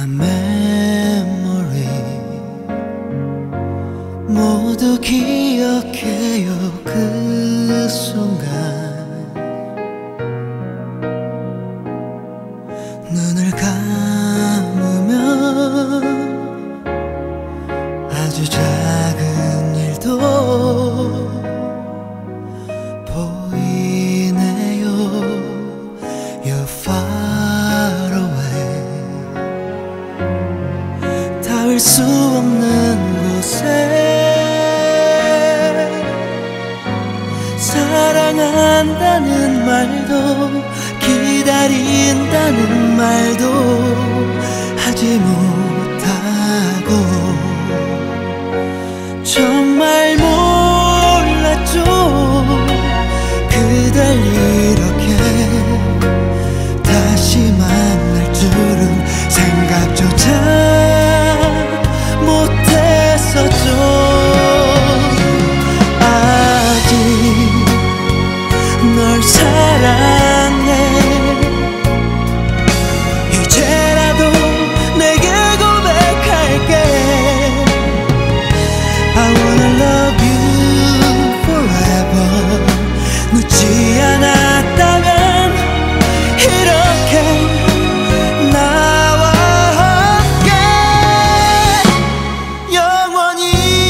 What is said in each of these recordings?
My memory 모두 기억해요. 그 순간 눈을 감으면 아주 작은 일도 보이네요. You're far away. 닿을 수 없는 곳에 사랑한다는 말도 기다린다는 말도 하지 못하고 정말 몰랐죠. 그댈 이렇게 다시 만날 줄은 생각조차 못했었죠. 아직 널 사랑해. 이제라도 내게 고백할게. I wanna love you forever. 늦지 않았다면 이렇게 나와 함께 영원히.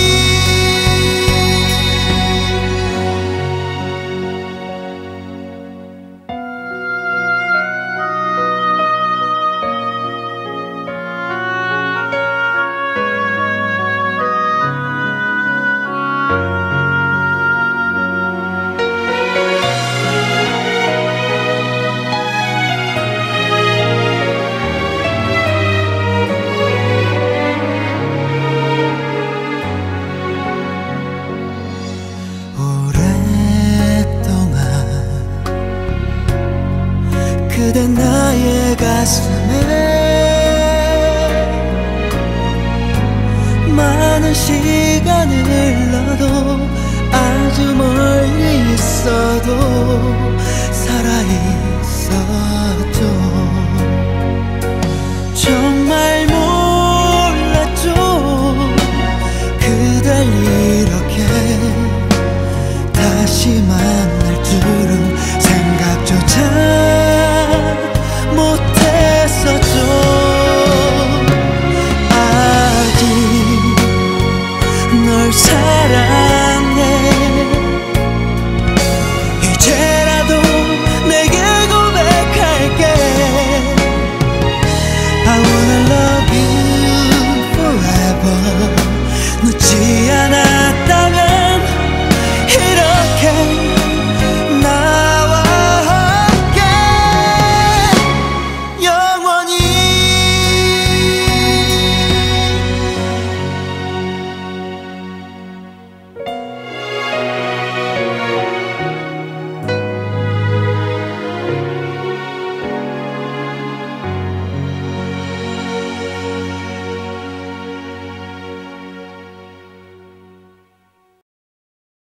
그대 나의 가슴에 많은 시간을 흘러도 아주 멀리 있어도 살아있